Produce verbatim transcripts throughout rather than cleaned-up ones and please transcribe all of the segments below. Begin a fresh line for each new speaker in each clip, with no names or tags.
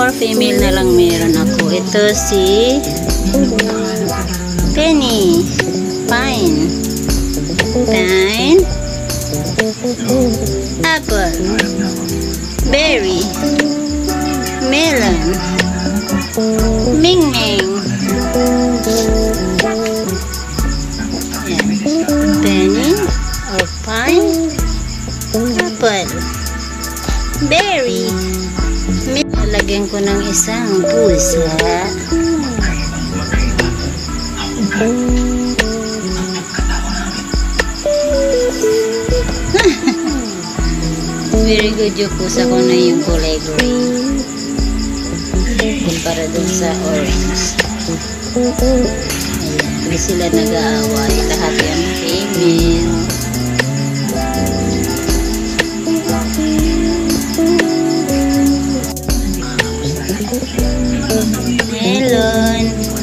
four female na lang meron ako. Ito si Penny, Pine, Pine, Apple, Berry, Melon, Ming Ming. Yan. Penny or Pine, Apple, Berry. Lagyan ko ng isang pusa. Very good yung pusa ko na yung kulay green kumpara dun sa orange. Ayan, hindi sila nag-aaway. Lahat yan female. Melon,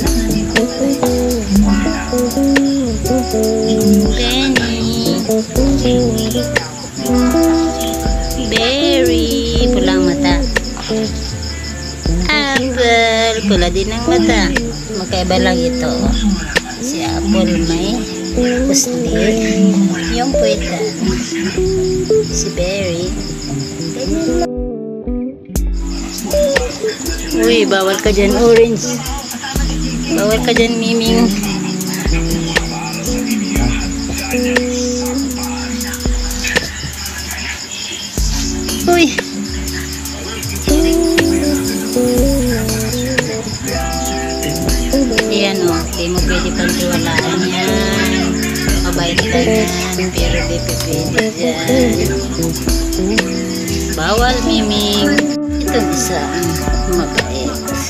Penny, Berry, pulang mata, Apple, pula din ang mata. Magkaiba lang ito. Si Apple may pusli, yung puwitan. Si Berry, uy, bawal ka dyan, orange. Bawal ka dyan, Miming. Uy. Ayan o, hindi mo pwede pantiwalaan yan. Mabait lang yan, pero di pwede dyan. Bawal, Miming. Itong isa, mabait.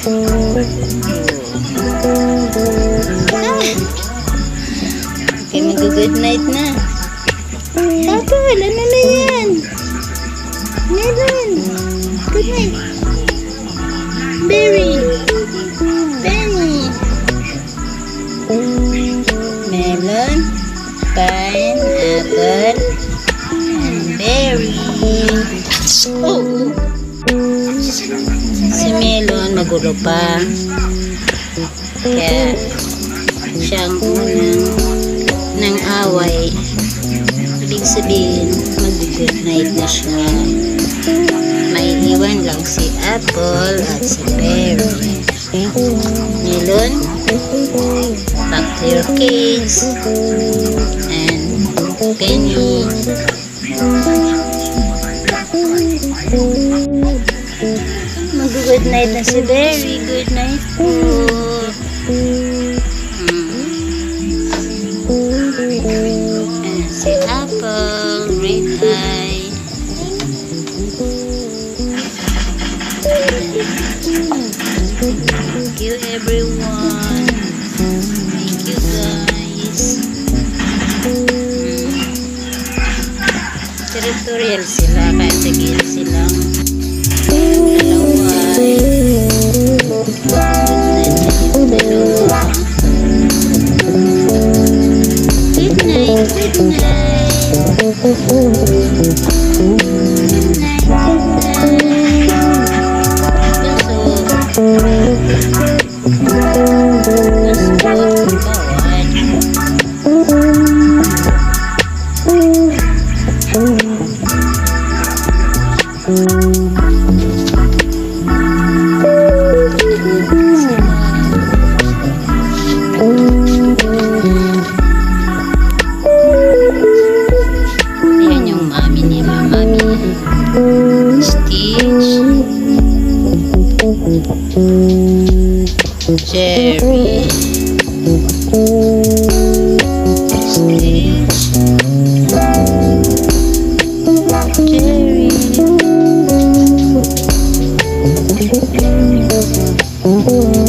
Okay, mag-good night na. Apple, ano na yan? Melon, good night. Berry, Penny, Melon, Pine, Apple, and Berry. Oh! Si Melon magulo pa, kaya siyang unang ng away. Ibig sabihin mag-good night na siya. May iwan lang si Apple at si Berry. Melon, back to your cage. And Penny, mag-good night na si Berry. Good night po. Hmm. And si Apple, red eye. Thank you everyone. Thank you guys. Hmm. Territorial sila, kaya sige silang dalaway. Good night, good night. Good night, good night. Ayan yung mami nila, mami Stitch, Jerry, Stitch, Jerry.